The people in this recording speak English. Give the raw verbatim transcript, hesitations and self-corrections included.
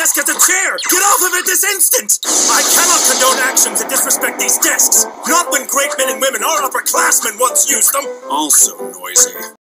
desk as a chair! Get off of it this instant! I cannot condone actions that disrespect these desks! Not when great men and women, our upperclassmen, once used them! Also noisy.